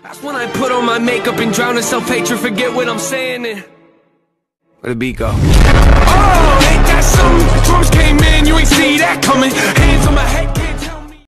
That's when I put on my makeup and drown in self-hatred, forget what I'm saying and where the beat go? Oh, ain't that something? Drums came in, you ain't see that coming.